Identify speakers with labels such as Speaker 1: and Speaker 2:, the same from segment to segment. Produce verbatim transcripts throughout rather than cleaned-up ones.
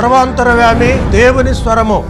Speaker 1: సర్వాంతరవ్యామి దేవుని స్వరము.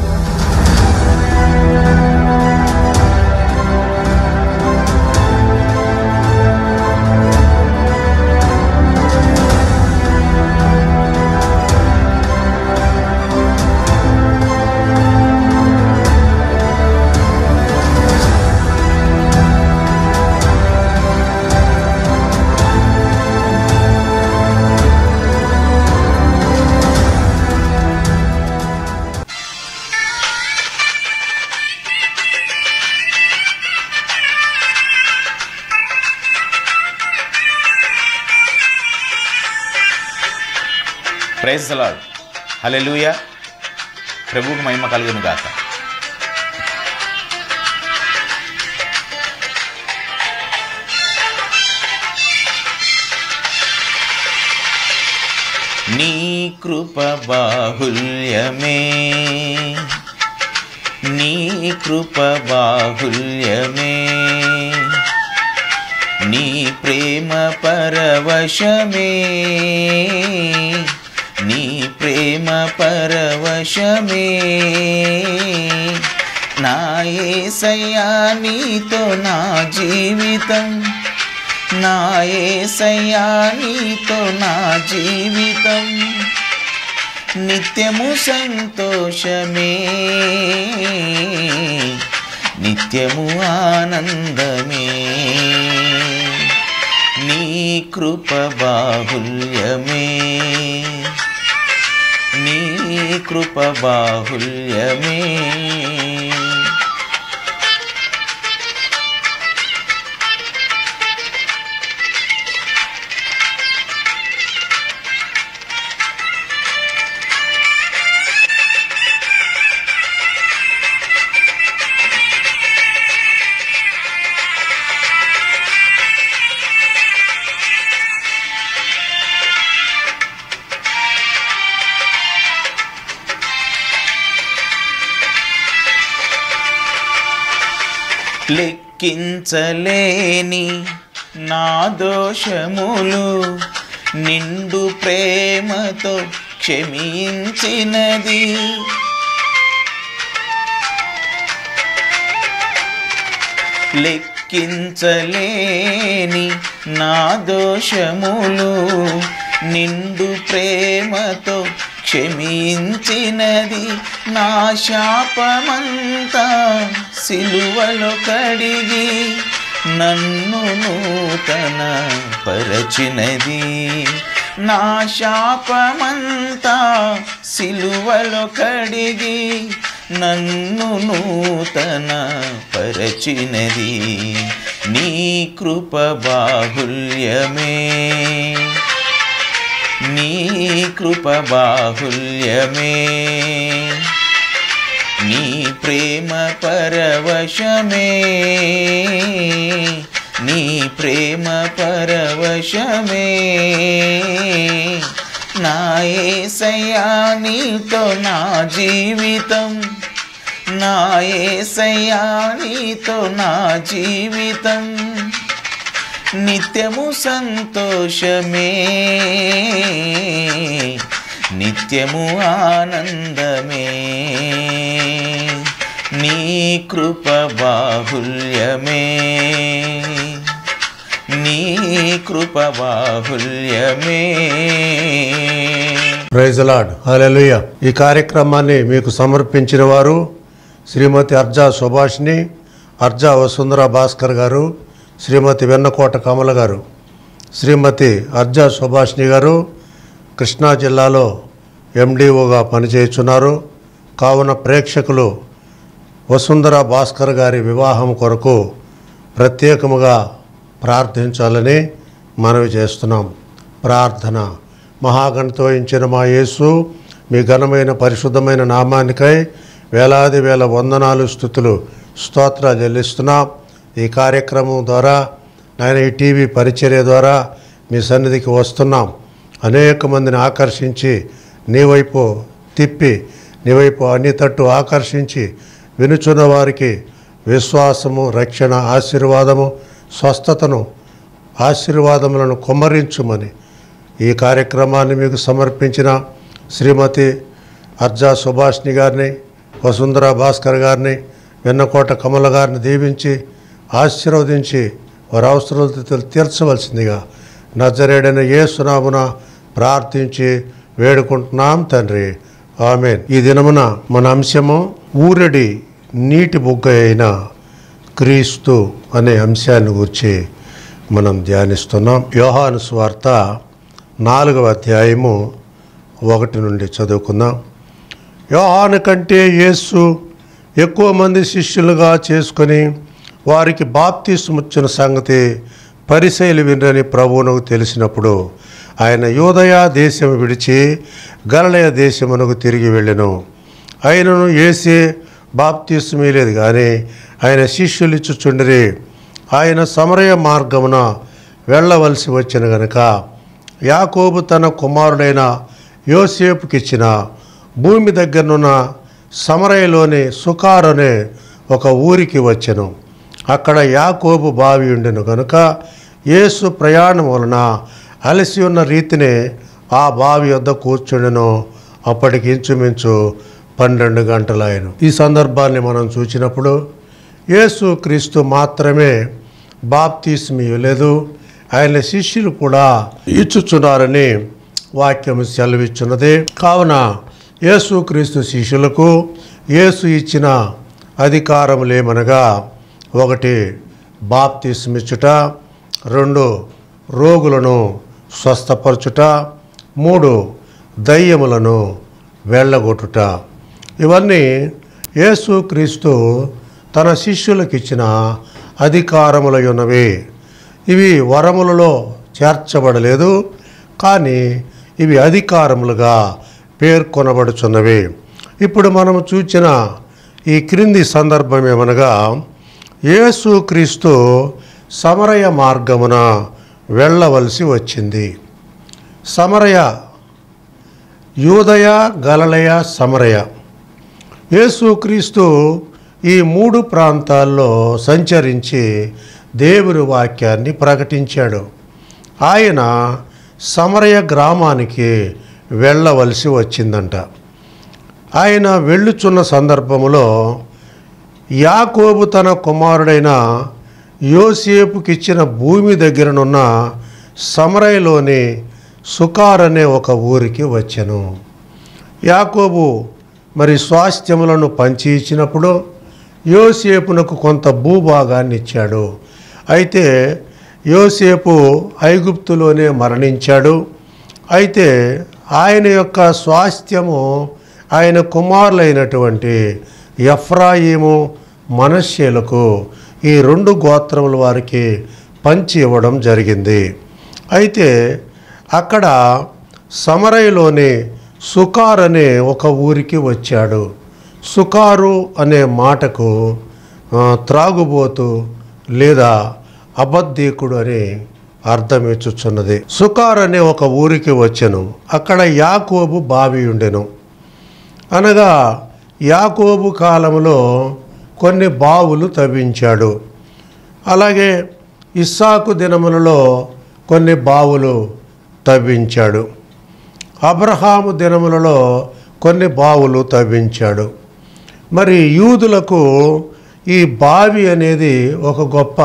Speaker 2: Praise the lord. హల్లెలూయా. ప్రభువుకు మహిమ కలుగును గాక. నీ కృప బాహుల్యమే, నీ కృప బాహుల్యమే, నీ ప్రేమ పరవశమే, నీ ప్రేమ పరవశమే. నా యేసయ్యా నీతో నా జీవితం, నా యేసయ్యా నీతో నా జీవితం, నిత్యము సంతోషమే, నిత్యము ఆనందమే. నీ కృప బాహుల్యమే, నీ కృప బాహుల్యమే. లెక్కించలేని నా దోషములు నిండు ప్రేమతో క్షమించినది, లెక్కించలేని నా దోషములు నిండు ప్రేమతో క్షమించినది. నా శాపమంతా సిలువలో కడిగి నన్ను నూతన పరచినది. నా శాపమంతా సిలువలో కడిగి నన్ను నూతన పరచినది. నీ కృప బాహుల్యమే, నీ కృప బాహుల్యమే, నీ ప్రేమ పరవశమే, నీ ప్రేమ పరవశమే. నా యేసయ్యా నీతో నా జీవితం, నా యేసయ్యా నీతో నా జీవితం, నిత్యము సంతోషమే, నిత్యము ఆనందమే. నీ కృప బాహుల్యమే, నీ కృప బాహుల్యమే.
Speaker 1: Praise the lord. హల్లెలూయా. ఈ కార్యక్రమాన్ని మీకు సమర్పించిన వారు శ్రీమతి అర్జా సుభాష్ని, అర్జా వసుంధర భాస్కర్ గారు, శ్రీమతి వెన్నకోట కమల గారు. శ్రీమతి అర్జా సుభాష్ని గారు కృష్ణా జిల్లాలో ఎండిఓగా పనిచేస్తున్నారు. కావున ప్రేక్షకులు వసుంధర భాస్కర్ గారి వివాహం కొరకు ప్రత్యేకముగా ప్రార్థించాలని మనవి చేస్తున్నాం. ప్రార్థన. మహాగణితోయించిన మా యేసు, మీ ఘనమైన పరిశుద్ధమైన నామానికై వేలాది వేల వందనాలు, స్తుతులు, స్తోత్రాలు చెల్లిస్తున్నాం. ఈ కార్యక్రమం ద్వారా నాయన ఈ టీవీ పరిచర్య ద్వారా మీ సన్నిధికి వస్తున్నాం. అనేక మందిని ఆకర్షించి నీ వైపు తిప్పి, నీ వైపు అన్ని తట్టు ఆకర్షించి వినుచున్న వారికి విశ్వాసము, రక్షణ, ఆశీర్వాదము, స్వస్థతను, ఆశీర్వాదములను కుమ్మరించుమని ఈ కార్యక్రమాన్ని మీకు సమర్పించిన శ్రీమతి అర్జా సుభాష్ని గారిని, వసుంధర భాస్కర్ గారిని, వెన్నకోట కమల గారిని దీవించి ఆశీర్వదించి వారి అవసరాలు తీర్చవలసిందిగా నజరేడైన యేసు నామమున ప్రార్థించి వేడుకుంటున్నాం తండ్రి, ఆమేన్. ఈ దినమున మన అంశము ఊరడి నీటి బుగ్గ అయిన క్రీస్తు అనే అంశాన్ని గురించి మనం ధ్యానిస్తున్నాం. యోహాను సువార్త నాలుగవ అధ్యాయము ఒకటి నుండి చదువుకుందాం. యోహాను కంటే యేసు ఎక్కువ మంది శిష్యులుగా చేసుకొని వారికి బాప్తిస్మిచ్చిన సంగతి పరిసయ్యులు వినరని ప్రభువునకు తెలిసినప్పుడు ఆయన యూదయ దేశము విడిచి గలిలయ దేశమునకు తిరిగి వెళ్ళెను. ఆయనను యేసే బాప్తిస్మీలేదు కానీ ఆయన శిష్యులు ఇచ్చుచుండిరి. ఆయన సమరయ మార్గమున వెళ్ళవలసి వచ్చిన గనుక యాకోబు తన కుమారుడైన యోసేపుకిచ్చిన భూమి దగ్గరనున్న సమరయలోని సుకారు అనే ఒక ఊరికి వచ్చెను. అక్కడ యాకోబు బావి ఉండెను గనుక యేసు ప్రయాణం వలన అలసి ఉన్న రీతిని ఆ బావి వద్ద కూర్చుండెను. అప్పటికి ఇంచుమించు పన్నెండు గంటలైన. ఈ సందర్భాన్ని మనం చూసినప్పుడు యేసు క్రీస్తు మాత్రమే బాప్తిస్మం ఇవ్వలేదు, ఆయన శిష్యులు కూడా ఇచ్చుచున్నారని వాక్యము సెలవిచ్చున్నది. కావున యేసు క్రీస్తు శిష్యులకు యేసు ఇచ్చిన అధికారములేమనగా, ఒకటి బాప్తిస్మం ఇచ్చుట, రెండు రోగులను స్వస్థపరచుట, మూడు దయ్యములను వెళ్ళగొట్టుట. ఇవన్నీ యేసు క్రీస్తు తన శిష్యులకు ఇచ్చిన అధికారములై ఉన్నవి. ఇవి వరములలో చేర్చబడలేదు, కానీ ఇవి అధికారములుగా పేర్కొనబడుచున్నవి. ఇప్పుడు మనము చూచిన ఈ క్రింది సందర్భం ఏమనగా, యేసు క్రీస్తు సమరయ మార్గమున వెళ్ళవలసి వచ్చింది. సమరయ, యూదయ, గలిలయ, సమరయ. యేసుక్రీస్తు ఈ మూడు ప్రాంతాల్లో సంచరించి దేవుని వాక్యాన్ని ప్రకటించాడు. ఆయన సమరయ గ్రామానికి వెళ్ళవలసి వచ్చిందంట. ఆయన వెళ్ళుచున్న సందర్భంలో యాకోబు తన కుమారుడైన యోసేపుకిచ్చిన భూమి దగ్గరనున్న సమరయలోని సుకార్ అనే ఒక ఊరికి వచ్చెను. యాకోబు మరి స్వాస్థ్యములను పంచి ఇచ్చినప్పుడు యోసేపునకు కొంత భూభాగాన్ని ఇచ్చాడు. అయితే యోసేపు ఐగుప్తులోనే మరణించాడు. అయితే ఆయన యొక్క స్వాస్థ్యము ఆయన కుమారులైనటువంటి ఎఫ్రాయిము, మనష్యేలకు, ఈ రెండు గోత్రముల వారికి పంచి ఇవ్వడం జరిగింది. అయితే అక్కడ సమరయలోని సుకార్ అనే ఒక ఊరికి వచ్చాడు. సుకారు అనే మాటకు త్రాగుబోతు లేదా అబద్ధీకుడు అని అర్థం ఇచ్చుచున్నది. సుకార్ అనే ఒక ఊరికి వచ్చెను. అక్కడ యాకోబు బావి ఉండెను. అనగా యాకోబు కాలంలో కొన్ని బావులు తవ్వించాడు. అలాగే ఇస్సాకు దినములలో కొన్ని బావులు తవ్వించాడు. అబ్రహాము దినములలో కొన్ని బావులు తవ్వించాడు. మరి యూదులకు ఈ బావి అనేది ఒక గొప్ప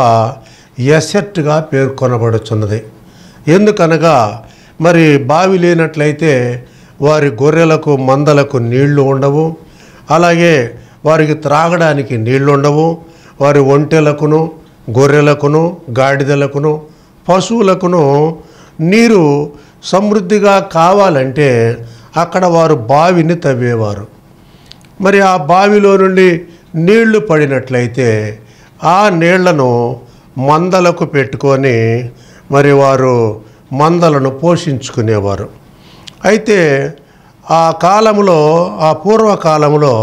Speaker 1: ఎసెట్గా పేర్కొనబడుచున్నది. ఎందుకనగా మరి బావి లేనట్లయితే వారి గొర్రెలకు, మందలకు నీళ్లు ఉండవు. అలాగే వారికి త్రాగడానికి నీళ్లు ఉండవు. వారి ఒంటెలకును, గొర్రెలకును, గాడిదలకును, పశువులకును నీరు సమృద్ధిగా కావాలంటే అక్కడ వారు బావిని తవ్వేవారు. మరి ఆ బావిలో నుండి నీళ్లు పడినట్లయితే ఆ నీళ్లను మందలకు పెట్టుకొని మరి వారు మందలను పోషించుకునేవారు. అయితే ఆ కాలంలో, ఆ పూర్వకాలంలో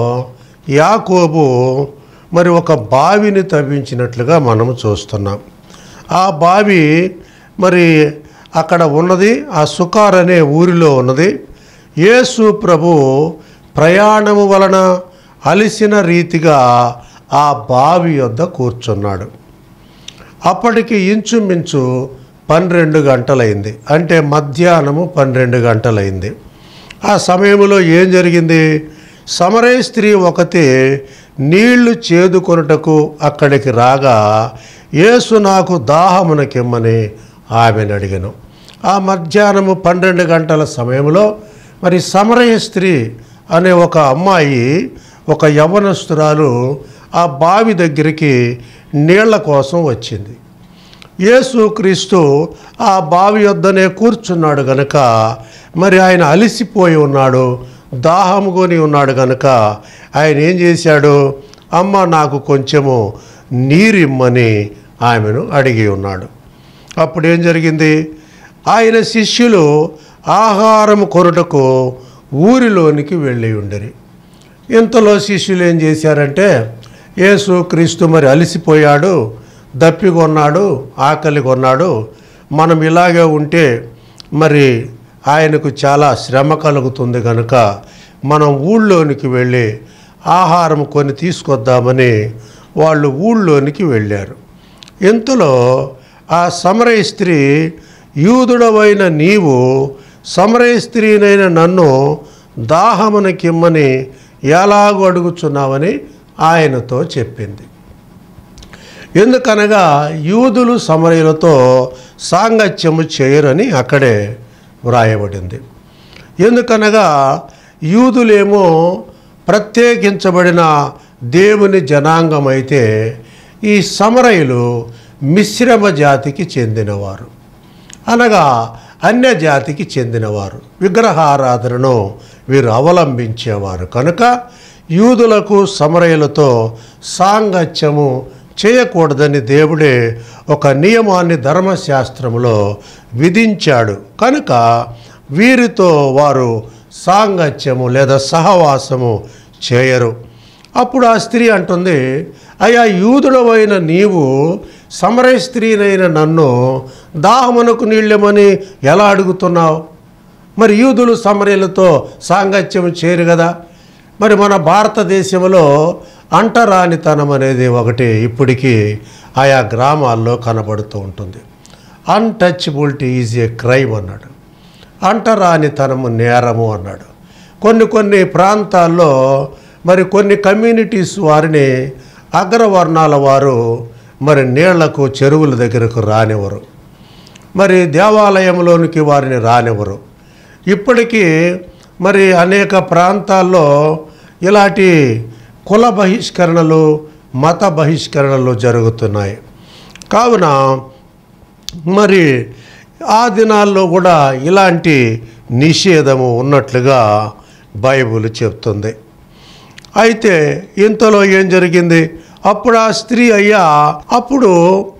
Speaker 1: యాకోబు మరి ఒక బావిని తవ్వించినట్లుగా మనము చూస్తున్నాం. ఆ బావి మరి అక్కడ ఉన్నది, ఆ సుకార్ అనే ఊరిలో ఉన్నది. యేసు ప్రభు ప్రయాణము వలన అలిసిన రీతిగా ఆ బావి వద్ద కూర్చున్నాడు. అప్పటికి ఇంచుమించు పన్నెండు గంటలైంది. అంటే మధ్యాహ్నము పన్నెండు గంటలైంది. ఆ సమయంలో ఏం జరిగింది? సమరయ స్త్రీ ఒకతే నీళ్లు చేదుకొనుటకు అక్కడికి రాగా యేసు నాకు దాహమునకిమ్మని ఆమెను అడిగాను. ఆ మధ్యాహ్నము పన్నెండు గంటల సమయంలో మరి సమరయ స్త్రీ అనే ఒక అమ్మాయి, ఒక యవ్వనస్తురాలు ఆ బావి దగ్గరికి నీళ్ల కోసం వచ్చింది. యేసుక్రీస్తు ఆ బావి వద్దనే కూర్చున్నాడు గనుక మరి ఆయన అలసిపోయి ఉన్నాడు, దాహము కొని ఉన్నాడు గనుక ఆయన ఏం చేశాడు? అమ్మ నాకు కొంచెము నీరిమ్మని ఆమెను అడిగి ఉన్నాడు. అప్పుడు ఏం జరిగింది? ఆయన శిష్యులు ఆహారం కొనుటకు ఊరిలోనికి వెళ్ళి ఉండరి. ఇంతలో శిష్యులు ఏం చేశారంటే, యేసుక్రీస్తు మరి అలసిపోయాడు, దప్పికొన్నాడు, ఆకలి కొన్నాడు, మనం ఇలాగే ఉంటే మరి ఆయనకు చాలా శ్రమ కలుగుతుంది కనుక మనం ఊళ్ళోనికి వెళ్ళి ఆహారం కొని తీసుకొద్దామని వాళ్ళు ఊళ్ళోనికి వెళ్ళారు. ఇంతలో ఆ సమరయ స్త్రీ, యూదుడవైన నీవు సమరయ స్త్రీనైన నన్ను దాహమునకిమ్మని ఎలాగూ అడుగుచున్నావని ఆయనతో చెప్పింది. ఎందుకనగా యూదులు సమరయులతో సాంగత్యము చేయరని అక్కడే వ్రాయబడింది. ఎందుకనగా యూదులేమో ప్రత్యేకించబడిన దేవుని జనాంగం అయితే ఈ సమరయులు మిశ్రమ జాతికి చెందినవారు, అనగా అన్య జాతికి చెందినవారు. విగ్రహారాధనను వీరు అవలంబించేవారు కనుక యూదులకు సమరయులతో సాంగత్యము చేయకూడదని దేవుడే ఒక నియమాన్ని ధర్మశాస్త్రంలో విధించాడు. కనుక వీరితో వారు సాంగత్యము లేదా సహవాసము చేయరు. అప్పుడు ఆ స్త్రీ అంటుంది, అయ్యా యూదుడవైన నీవు సమరయ స్త్రీనైన నన్ను దాహమునకు నీళ్ళమని ఎలా అడుగుతున్నావు? మరి యూదులు సమరయులతో సాంగత్యం చేయరు కదా. మరి మన భారతదేశంలో అంటరానితనం అనేది ఒకటి ఇప్పటికీ ఆయా గ్రామాల్లో కనబడుతూ ఉంటుంది. అన్టచబిలిటీ ఈజ్ ఏ క్రైమ్ అన్నాడు, అంటరానితనము నేరము అన్నాడు. కొన్ని కొన్ని ప్రాంతాల్లో మరి కొన్ని కమ్యూనిటీస్ వారిని అగ్రవర్ణాల వారు మరి నీళ్లకు చెరువుల దగ్గరకు రానివ్వరు, మరి దేవాలయంలోనికి వారిని రానివ్వరు. ఇప్పటికీ మరి అనేక ప్రాంతాల్లో ఇలాంటి కుల బహిష్కరణలు, మత బహిష్కరణలు జరుగుతున్నాయి. కావున మరి ఆ దినాల్లో కూడా ఇలాంటి నిషేధము ఉన్నట్లుగా బైబిల్ చెప్తుంది. అయితే ఇంతలో ఏం జరిగింది? అప్పుడు ఆ స్త్రీ అయ్యా అప్పుడు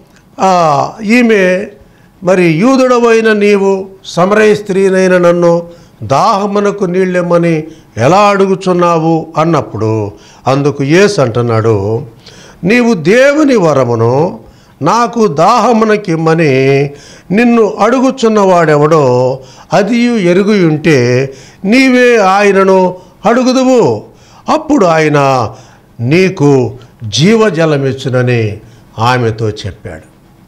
Speaker 1: ఈమె మరి యూదుడవైన నీవు సమరయ స్త్రీనైన నన్ను దాహమునకు నీళ్ళెమ్మని ఎలా అడుగుచున్నావు అన్నప్పుడు అందుకు యేసు అంటున్నాడు, నీవు దేవుని వరమును నాకు దాహమునకిమ్మని నిన్ను అడుగుచున్నవాడెవడో అది ఎరుగు ఉంటే నీవే ఆయనను అడుగుదువు, అప్పుడు ఆయన నీకు జీవజలమిచ్చునని ఆమెతో చెప్పాడు.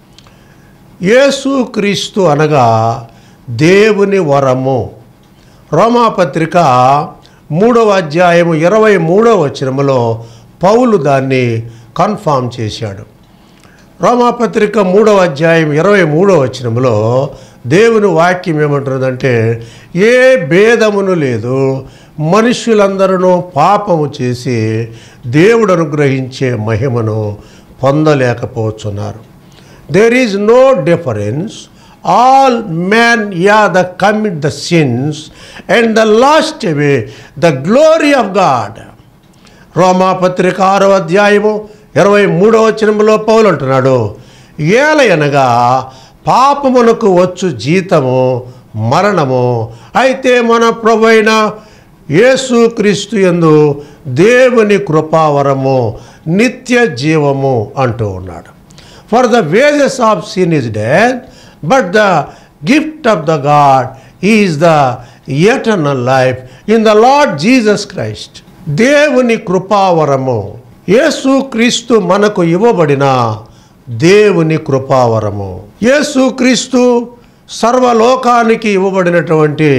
Speaker 1: యేసుక్రీస్తు అనగా దేవుని వరము. రోమాపత్రిక మూడవ అధ్యాయము ఇరవై మూడవ వచనములో పౌలు దాన్ని కన్ఫామ్ చేశాడు. రోమాపత్రిక మూడవ అధ్యాయం ఇరవై మూడవ వచనములో దేవుని వాక్యం ఏమంటున్నదంటే, ఏ భేదమును లేదు, మనుష్యులందరూ పాపము చేసి దేవుడు అనుగ్రహించే మహిమను పొందలేకపోతున్నారు. There is no difference, all men yeah the commit the sins and the lost away the glory of God. రోమాపత్రిక ఆరో అధ్యాయము ఇరవై మూడవ వచనంలో పౌలు అంటున్నాడు, ఏలయనగా పాపమునకు వచ్చు జీతము మరణము, అయితే మన ప్రభువైన యేసుక్రీస్తు యందు దేవుని కృపావరము నిత్య జీవము అంటూ ఉన్నాడు. For the wages of sin is death, but the gift of the God is the eternal life in the Lord Jesus Christ. దేవుని కృపావరము, యేసుక్రీస్తు మనకు ఇవ్వబడిన దేవుని కృపావరము. యేసుక్రీస్తు సర్వలోకానికి ఇవ్వబడినటువంటి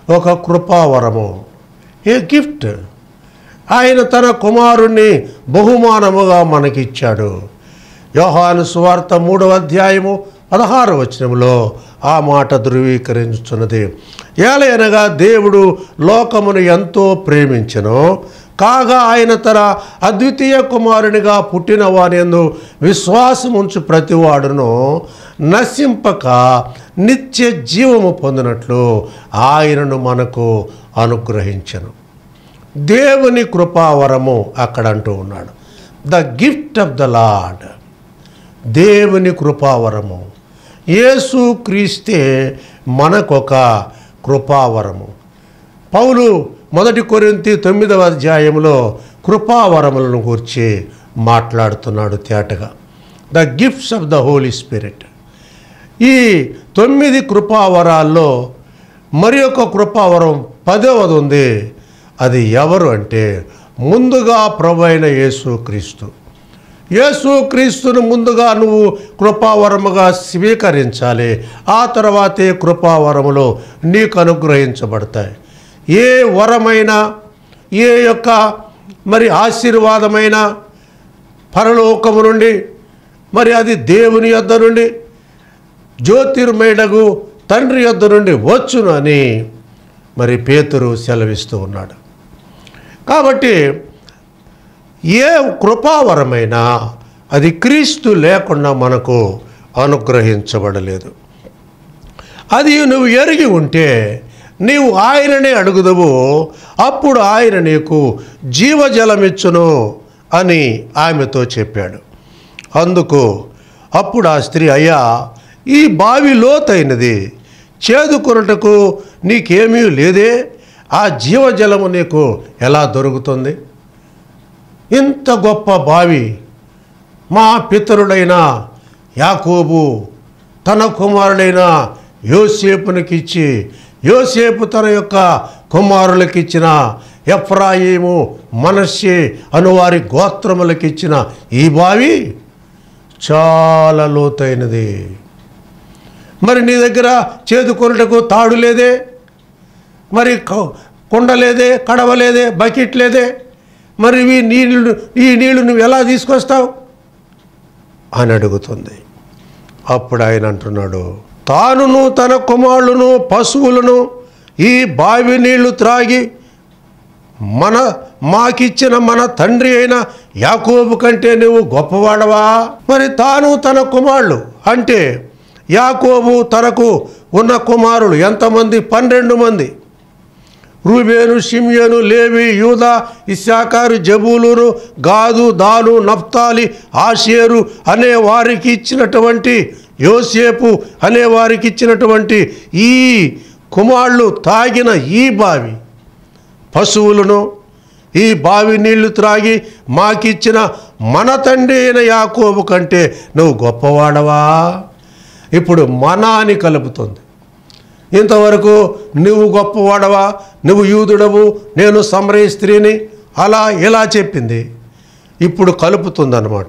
Speaker 1: ఒక కృపావరము, ఏ గిఫ్ట్. ఆయన తన కుమారుణ్ణి బహుమానముగా మనకిచ్చాడు. యోహాను సువార్త మూడవ అధ్యాయము పదహారు వచనంలో ఆ మాట ధృవీకరించున్నది. ఏలయనగా దేవుడు లోకమును ఎంతో ప్రేమించెను, కాగా ఆయన తన అద్వితీయ కుమారునిగా పుట్టిన వానియందు విశ్వాసముంచు ప్రతివాడును నశింపక నిత్య జీవము పొందినట్లు ఆయనను మనకు అనుగ్రహించెను. దేవుని కృపావరము అక్కడ అంటూ ఉన్నాడు. The gift of the lord, దేవుని కృపావరము. యేసు క్రీస్తే మనకొక కృపావరము. పౌలు మొదటి కొరింథీ తొమ్మిదవ అధ్యాయంలో కృపావరములను గురించి మాట్లాడుతున్నాడు తేటగా. The gifts of the holy spirit. ఈ తొమ్మిది కృపావరాల్లో మరి ఒక కృపావరం పదవది ఉంది. అది ఎవరు అంటే ముందుగా ప్రభువైన యేసుక్రీస్తు. యేసుక్రీస్తును ముందుగా నువ్వు కృపావరముగా స్వీకరించాలి. ఆ తర్వాతే కృపావరములు నీకు అనుగ్రహించబడతాయి. ఏ వరమైనా, ఏ యొక్క మరి ఆశీర్వాదమైన పరలోకము నుండి, మరి అది దేవుని యొద్ద నుండి, జ్యోతిర్మయుడగు తండ్రి యొద్ద నుండి వచ్చును అని మరి పేతురు సెలవిస్తూ ఉన్నాడు. కాబట్టి ఏ కృపావరమైనా అది క్రీస్తు లేకుండా మనకు అనుగ్రహించబడలేదు. అది నువ్వు ఎరిగి ఉంటే నీవు ఆయననే అడుగుదవు, అప్పుడు ఆయన నీకు జీవజలమిచ్చును అని ఆమెతో చెప్పాడు. అందుకు అప్పుడు ఆ స్త్రీ, అయ్యా, ఈ బావి లోతైనది, చేదుకొనుటకు నీకేమీ లేదే, ఆ జీవజలము నీకు ఎలా దొరుకుతుంది? ఇంత గొప్ప బావి మా పితరుడైన యాకోబు తన కుమారుడైన యోసేపునికిచ్చి, యోసేపు తన యొక్క కుమారులకిచ్చిన ఎఫ్రాయిము, మనష్షే అనువారి గోత్రములకిచ్చిన ఈ బావి చాలా లోతైనది. మరి నీ దగ్గర చేదుకొనుటకు తాడు లేదే, మరి కుండ లేదే, కడవ లేదే, బకెట్ లేదే, మరి ఈ నీళ్ళు ఈ నీళ్లు నువ్వు ఎలా తీసుకొస్తావు అని అడుగుతుంది. అప్పుడు ఆయన అంటున్నాడు, తానును తన కుమారులను పశువులను ఈ బావి నీళ్లు త్రాగి మన మాకిచ్చిన మన తండ్రి అయిన యాకోబు కంటే నువ్వు గొప్పవాడవా? మరి తాను తన కుమారులు అంటే యాకోబు తనకు ఉన్న కుమారులు ఎంతమంది? పన్నెండు మంది. రూబేను, షిమ్యోను, లేవి, యూదా, ఇస్సాకారు, జబూలూను, గాదు, దాను, నఫ్తాలి, ఆషేరు అనే వారికి ఇచ్చినటువంటి, యోసేపు అనే వారికి ఇచ్చినటువంటి ఈ కుమారులు తాగిన ఈ బావి, పశువులను ఈ బావి నీళ్లు త్రాగి మాకిచ్చిన మన తండ్రి అయిన యాకోబు కంటే నువ్వు గొప్పవాడవా? ఇప్పుడు మన అని కలుపుతుంది. ఇంతవరకు నువ్వు గొప్పవాడవా, నువ్వు యూదుడవు, నేను సమరయ స్త్రీని, అలా ఇలా చెప్పింది. ఇప్పుడు కలుపుతుందన్నమాట.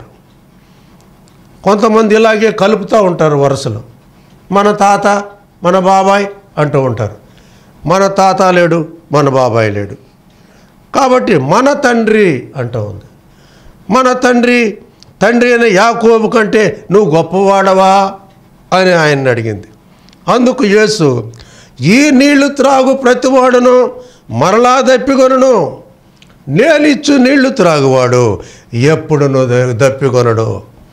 Speaker 1: కొంతమంది ఇలాగే కలుపుతూ ఉంటారు వరుసలో. మన తాత, మన బాబాయ్ అంటూ ఉంటారు. మన తాత లేడు, మన బాబాయ్ లేడు, కాబట్టి మన తండ్రి అంటూ ఉంది. మన తండ్రి తండ్రి అయిన యాకోబు కంటే నువ్వు గొప్పవాడవా అని ఆయన్ని అడిగింది. అందుకు యేసు, ఈ నీళ్లు త్రాగు ప్రతివాడును మరలా దప్పికొనును, నేనిచ్చు నీళ్లు త్రాగువాడు ఎప్పుడును దప్పికొనడు.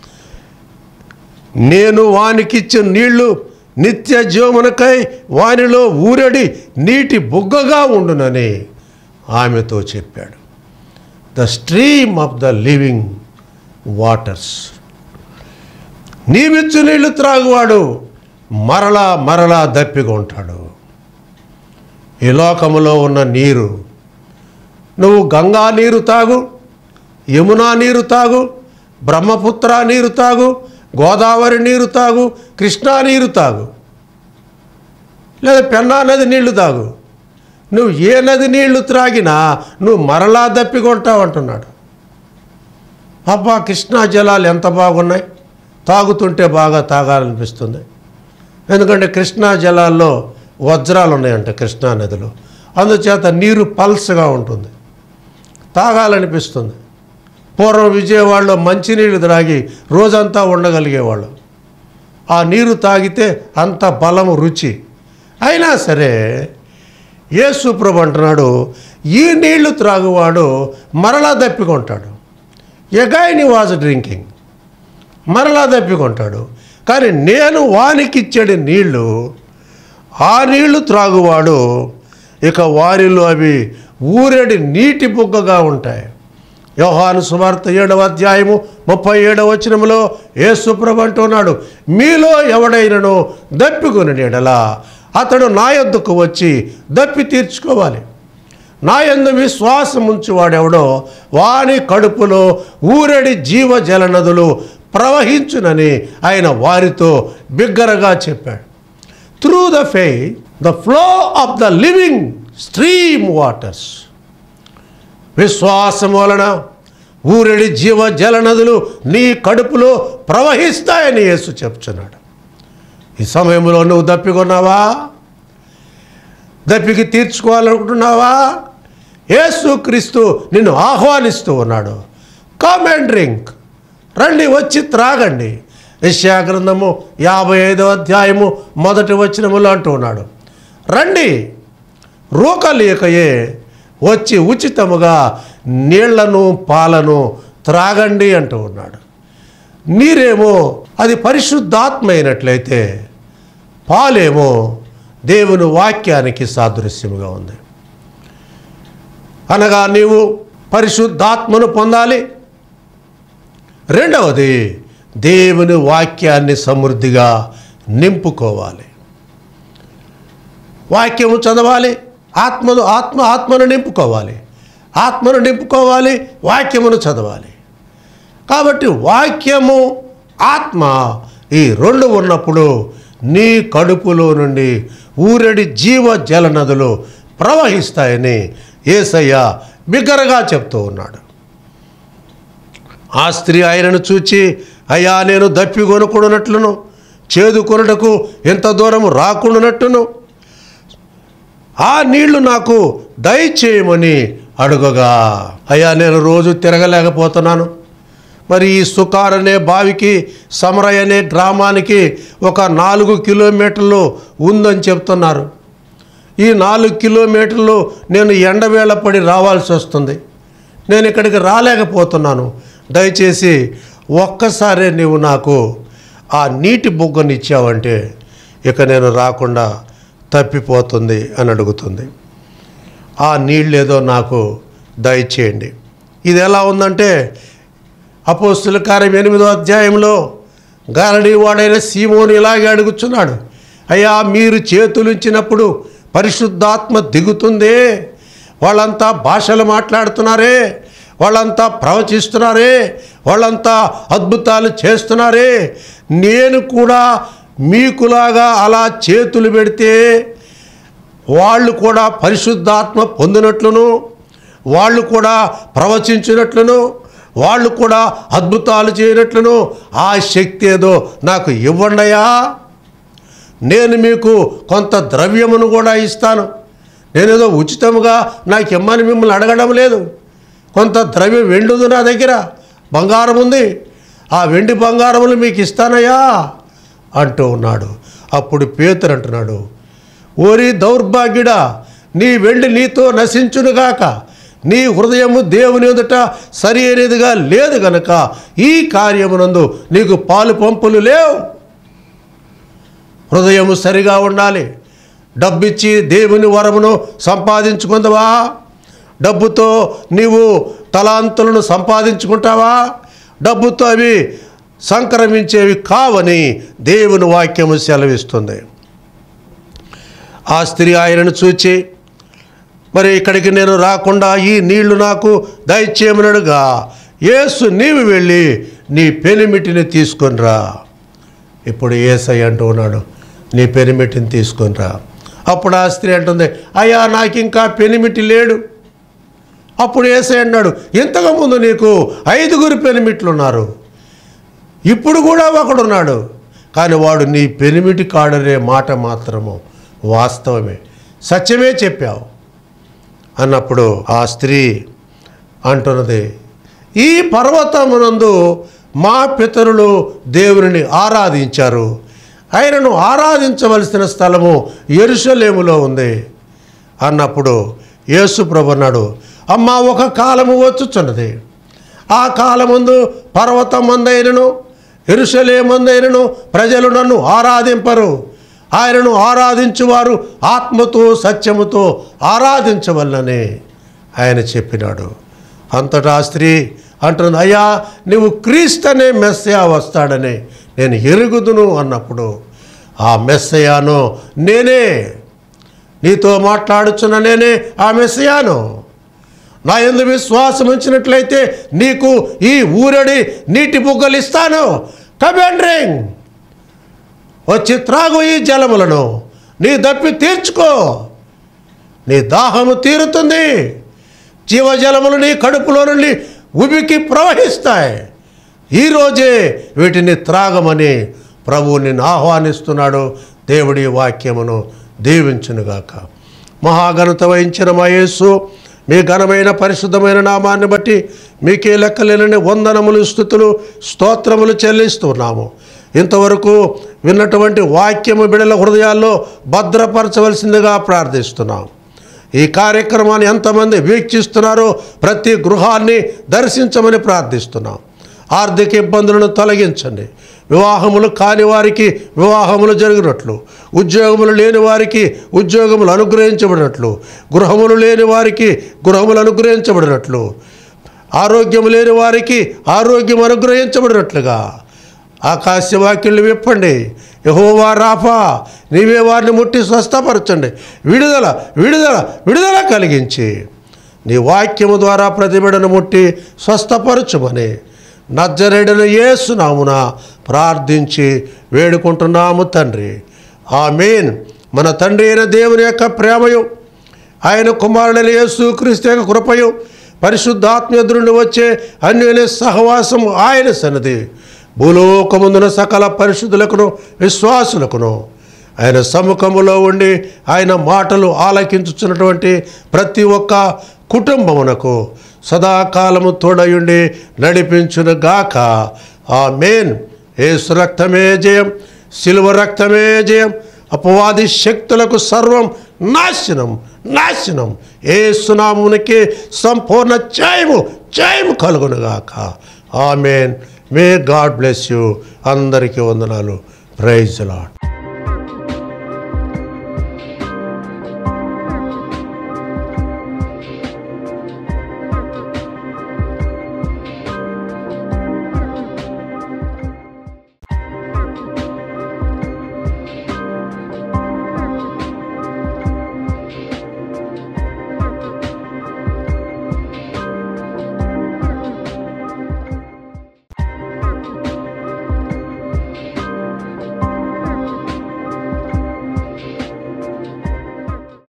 Speaker 1: నేను వానికిచ్చిన నీళ్లు నిత్య జీవమునకై వానిలో ఊరడి నీటి బుగ్గగా ఉండునని ఆమెతో చెప్పాడు. The stream of the living waters. నీవిచ్చు నీళ్లు త్రాగువాడు మరలా మరలా దప్పికొంటాడు. ఈ లోకములో ఉన్న నీరు, నువ్వు గంగా నీరు తాగు, యమునా నీరు తాగు, బ్రహ్మపుత్ర నీరు తాగు, గోదావరి నీరు తాగు, కృష్ణా నీరు తాగు, లేదా పెన్నా నది నీళ్లు తాగు. నువ్వు ఏ నది నీళ్లు త్రాగినా నువ్వు మరలా దప్పికొంటావు అంటున్నాడు. అబ్బా, కృష్ణా జలాలు ఎంత బాగున్నాయి, తాగుతుంటే బాగా తాగాలనిపిస్తుంది. ఎందుకంటే కృష్ణా జలాల్లో వజ్రాలు ఉన్నాయంట కృష్ణానదిలో. అందుచేత నీరు పల్సగా ఉంటుంది, తాగాలనిపిస్తుంది. పూర్వం విజయవాడలో మంచినీళ్ళు త్రాగి రోజంతా ఉండగలిగేవాళ్ళు. ఆ నీరు తాగితే అంత బలము, రుచి. అయినా సరే యేసు ప్రభు అంటున్నాడు, ఈ నీళ్లు త్రాగువాడు మరలా దప్పికొంటాడు. ఎగైన్ హి వాజ్ డ్రింకింగ్, మరలా దప్పికొంటాడు. కానీ నేను వానికిచ్చడి నీళ్లు, ఆ నీళ్లు త్రాగువాడు ఇక వారిలో అవి ఊరెడి నీటి బుగ్గగా ఉంటాయి. యోహాను సువార్త ఏడవ అధ్యాయము ముప్పై ఏడవ వచనములో యేసు ప్రభు అంటున్నాడు, మీలో ఎవడైనను దప్పికొని ఎడలా అతడు నా యొద్దకు వచ్చి దప్పి తీర్చుకోవాలి. నా యందు విశ్వాసం ఉంచువాడెవడో వాని కడుపులో ఊరెడి జీవ జలనదులు ప్రవహించునని ఆయన వారితో బిగ్గరగా చెప్పాడు. Through the faith the flow of the living stream waters. విశ్వాసం వలన ఊరెడి జీవ జలనదులు నీ కడుపులో ప్రవహిస్తాయని యేసు చెప్తున్నాడు. ఈ సమయంలో నువ్వు దప్పికొన్నావా? దప్పికి తీర్చుకోవాలనుకుంటున్నావా? యేసు క్రీస్తు నిన్ను ఆహ్వానిస్తూ ఉన్నాడు. కమ్ అండ్ డ్రింక్, రండి వచ్చి త్రాగండి. యెషయా గ్రంథము యాభై ఐదవ అధ్యాయము మొదటి వచనములో అంటూ ఉన్నాడు, రండి రూకలేకయే వచ్చి ఉచితముగా నీళ్లను పాలను త్రాగండి అంటూ ఉన్నాడు. నీరేమో అది పరిశుద్ధాత్మ అయినట్లయితే, పాలేమో దేవుని వాక్యానికి సాదృశ్యముగా ఉంది. అనగా నీవు పరిశుద్ధాత్మను పొందాలి. రెండవది దేవుని వాక్యాన్ని సమృద్ధిగా నింపుకోవాలి. వాక్యము చదవాలి, ఆత్మను ఆత్మ ఆత్మను నింపుకోవాలి, ఆత్మను నింపుకోవాలి, వాక్యమును చదవాలి. కాబట్టి వాక్యము, ఆత్మ ఈ రెండు ఉన్నప్పుడు నీ కడుపులో నుండి ఊరడి జీవ జలనదులు ప్రవహిస్తాయని యేసయ్య బిగ్గరగా చెప్తూ ఉన్నాడు. ఆ స్త్రీ ఆయనను చూచి, అయ్యా నేను దప్పి కొనుక్కున్నట్లును చేదు కొనుటకు ఎంత దూరం రాకుండానట్టును ఆ నీళ్లు నాకు దయచేయమని అడుగగా, అయ్యా నేను రోజు తిరగలేకపోతున్నాను, మరి ఈ సుకార్ అనే బావికి సమరయ్ అనే గ్రామానికి ఒక నాలుగు కిలోమీటర్లు ఉందని చెప్తున్నారు. ఈ నాలుగు కిలోమీటర్లు నేను ఎండవేళ పడి రావాల్సి వస్తుంది, నేను ఇక్కడికి రాలేకపోతున్నాను, దయచేసి ఒక్కసారే నీవు నాకు ఆ నీటి బుగ్గనిచ్చావంటే ఇక నేను రాకుండా తప్పిపోతుంది అని అడుగుతుంది. ఆ నీళ్ళేదో నాకు దయచేయండి. ఇది ఎలా ఉందంటే, అపోస్తుల కార్యం ఎనిమిదో అధ్యాయంలో గారడీ వాడైన సీమోను ఇలాగే అడుగుచున్నాడు, అయ్యా మీరు చేతులుంచినప్పుడు పరిశుద్ధాత్మ దిగుతుందే, వాళ్ళంతా భాషలు మాట్లాడుతున్నారే, వాళ్ళంతా ప్రవచిస్తున్నారే, వాళ్ళంతా అద్భుతాలు చేస్తున్నారే, నేను కూడా మీకులాగా అలా చేతులు పెడితే వాళ్ళు కూడా పరిశుద్ధాత్మ పొందినట్లును, వాళ్ళు కూడా ప్రవచించినట్లును, వాళ్ళు కూడా అద్భుతాలు చేయనట్లును ఆ శక్తి ఏదో నాకు ఇవ్వండియా, నేను మీకు కొంత ద్రవ్యమును కూడా ఇస్తాను. నేనేదో ఉచితముగా నాకు ఇమ్మని మిమ్మల్ని అడగడం లేదు. కొంత ద్రవ్యం వెండి ఉంది నా దగ్గర, బంగారం ఉంది, ఆ వెండి బంగారములు మీకు ఇస్తానయ్యా అంటూ ఉన్నాడు. అప్పుడు పేతురు అంటున్నాడు, ఓరి దౌర్భాగ్యుడా, నీ వెండి నీతో నశించునుగాక, నీ హృదయము దేవుని ఎదుట సరి అయినదిగా లేదు గనక ఈ కార్యమునందు నీకు పాలు పంపులు లేవు. హృదయము సరిగా ఉండాలి. డబ్బిచ్చి దేవుని వరమును సంపాదించుకుందావా? డబ్బుతో నీవు తలాంతులను సంపాదించుకుంటావా? డబ్బుతో అవి సంక్రమించేవి కావని దేవుని వాక్యము సెలవిస్తుంది. ఆ స్త్రీ ఆయనను చూచి, మరి ఇక్కడికి నేను రాకుండా ఈ నీళ్లు నాకు దయచేయమనడుగా, యేసు నీవు వెళ్ళి నీ పెనిమిటిని తీసుకొనిరా. ఇప్పుడు యేసయ్య అంటూ ఉన్నాడు, నీ పెనిమిటిని తీసుకొనిరా. అప్పుడు ఆ స్త్రీ అంటుంది, అయ్యా నాకు ఇంకా పెనిమిటి లేడు. అప్పుడు యేసయ్య అన్నాడు, ఇంతకు ముందు నీకు ఐదుగురు పెనిమిట్లు ఉన్నారు, ఇప్పుడు కూడా ఒకడున్నాడు, కానీ వాడు నీ పెనిమిటి కాడనే మాట మాత్రము వాస్తవమే, సత్యమే చెప్పావు అన్నప్పుడు ఆ స్త్రీ అంటున్నది, ఈ పర్వతమునందు మా పితరులు దేవుని ఆరాధించారు, ఆయనను ఆరాధించవలసిన స్థలము యెరూషలేములో ఉంది అన్నప్పుడు యేసు ప్రభు అన్నాడు, అమ్మా ఒక కాలము వచ్చుచున్నది, ఆ కాలముందు పర్వతం మందైనను యెరూషలేమందైనను ప్రజలు నన్ను ఆరాధింపరు, ఆయనను ఆరాధించువారు ఆత్మతో సత్యముతో ఆరాధించవలనని ఆయన చెప్పినాడు. అంతటా స్త్రీ అంటుంది, అయ్యా నువ్వు క్రీస్తు అనే మెస్సయా వస్తాడని నేను ఎరుగుదును అన్నప్పుడు, ఆ మెస్సయాను నేనే, నీతో మాట్లాడుచున్న నేనే ఆ మెస్సయాను, నా యందు విశ్వాసం ఉంచినట్లయితే నీకు ఈ ఊరడి నీటి బుగ్గలు ఇస్తాను, కమ్ అండ్ డ్రింక్, వచ్చి త్రాగు ఈ జలములను, నీ దప్పి తీర్చుకో, నీ దాహము తీరుతుంది, జీవజలములు నీ కడుపులో నుండి ఉబికి ప్రవహిస్తాయి, ఈరోజే వీటిని త్రాగమని ప్రభువు నిన్ను ఆహ్వానిస్తున్నాడు. దేవుడి వాక్యమును దీవించునుగాక. మహాఘనత వహించిన మా యేసు, మీ ఘనమైన పరిశుద్ధమైన నామాన్ని బట్టి మీకే లెక్కలేనని వందనములు, స్తుతులు, స్తోత్రములు చెల్లిస్తున్నాము. ఇంతవరకు విన్నటువంటి వాక్యము బిడల హృదయాల్లో భద్రపరచవలసిందిగా ప్రార్థిస్తున్నాం. ఈ కార్యక్రమాన్ని ఎంతమంది వీక్షిస్తున్నారో ప్రతి గృహాన్ని దర్శించమని ప్రార్థిస్తున్నాం. ఆర్థిక ఇబ్బందులను తొలగించండి, వివాహములు కాని వారికి వివాహములు జరిగినట్లు, ఉద్యోగములు లేని వారికి ఉద్యోగములు అనుగ్రహించబడినట్లు, గృహములు లేని వారికి గృహములు అనుగ్రహించబడినట్లు, ఆరోగ్యము లేని వారికి ఆరోగ్యం అనుగ్రహించబడినట్లుగా ఆకాశవాక్యులు విప్పండి. యెహోవా రాఫా, నీవే వారిని ముట్టి స్వస్థపరచండి, విడుదల విడుదల విడుదల కలిగించి నీ వాక్యము ద్వారా ప్రతిబిడను ముట్టి స్వస్థపరచుమని నజరేయుడైన యేసు నామమున ప్రార్థించి వేడుకుంటున్నాము తండ్రి, ఆమేన్. మన తండ్రి అయిన దేవుని యొక్క ప్రేమయు, ఆయన కుమారుడైన యేసు క్రీస్తు యొక్క కృపయు, పరిశుద్ధాత్మ నుండి వచ్చే అన్యోన్య సహవాసము ఆయన సన్నిధి భూలోకముందున సకల పరిశుద్ధులకును విశ్వాసులకును ఆయన సముఖములో ఉండి ఆయన మాటలు ఆలకించుచున్నటువంటి ప్రతి ఒక్క కుటుంబమునకు సదాకాలము తోడయుండి నడిపించునుగాక. ఆమేన్. యేసు రక్తమే జయం, శిలువ రక్తమే జయం, అపవాది శక్తులకు సర్వం నాశనం నాశనం. యేసు నామమునకి సంపూర్ణ జయము జయము కలుగునుగాక. ఆమేన్. May God bless you. అందరికీ వందనాలు. Praise the lord.